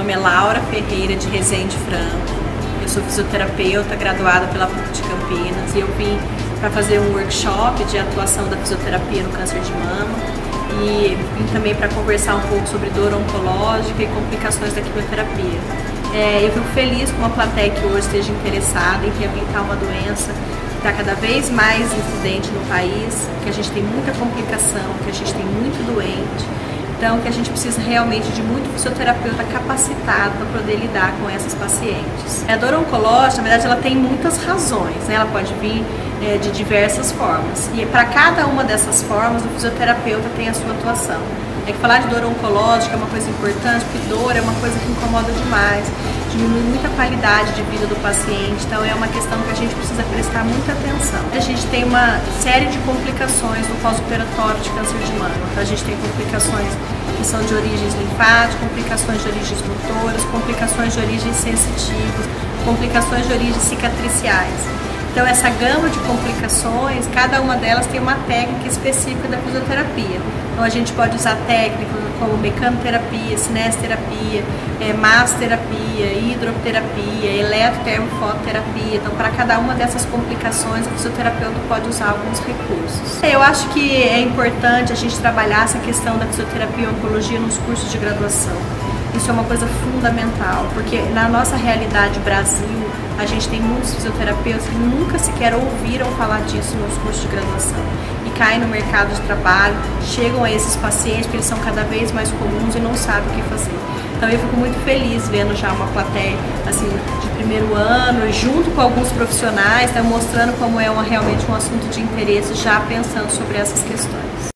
nome é Laura Ferreira de Resende Franco. Eu sou fisioterapeuta graduada pela PUC de Campinas e eu vim para fazer um workshop de atuação da fisioterapia no câncer de mama e vim também para conversar um pouco sobre dor oncológica e complicações da quimioterapia. Eu fico feliz com a plateia que hoje esteja interessada em reabilitar uma doença que está cada vez mais incidente no país, que a gente tem muita complicação, que a gente tem muito doente. Então, que a gente precisa realmente de muito fisioterapeuta capacitado para poder lidar com essas pacientes. A dor oncológica, na verdade, ela tem muitas razões, né? Ela pode vir de diversas formas. E para cada uma dessas formas, o fisioterapeuta tem a sua atuação. É que falar de dor oncológica é uma coisa importante, porque dor é uma coisa que incomoda demais, diminui muito a qualidade de vida do paciente, então é uma questão que a gente precisa prestar muita atenção. A gente tem uma série de complicações no pós-operatório de câncer de mama. Então a gente tem complicações que são de origens linfáticas, complicações de origens motoras, complicações de origens sensitivas, complicações de origens cicatriciais. Então essa gama de complicações, cada uma delas tem uma técnica específica da fisioterapia. Então a gente pode usar técnicas como mecanoterapia, cinesterapia, massoterapia, hidroterapia, eletrotermofototerapia. Então para cada uma dessas complicações o fisioterapeuta pode usar alguns recursos. Eu acho que é importante a gente trabalhar essa questão da fisioterapia e oncologia nos cursos de graduação. Isso é uma coisa fundamental, porque na nossa realidade Brasil, a gente tem muitos fisioterapeutas que nunca sequer ouviram falar disso nos cursos de graduação e caem no mercado de trabalho, chegam a esses pacientes porque eles são cada vez mais comuns e não sabem o que fazer. Então eu fico muito feliz vendo já uma plateia assim, de primeiro ano, junto com alguns profissionais, mostrando como é realmente um assunto de interesse, já pensando sobre essas questões.